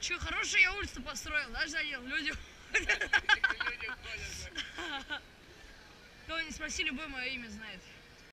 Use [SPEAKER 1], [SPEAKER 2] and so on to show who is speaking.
[SPEAKER 1] Че, хорошую я улицу построил, да, задел? Люди ходят. Кого не спроси, любое мое имя знает.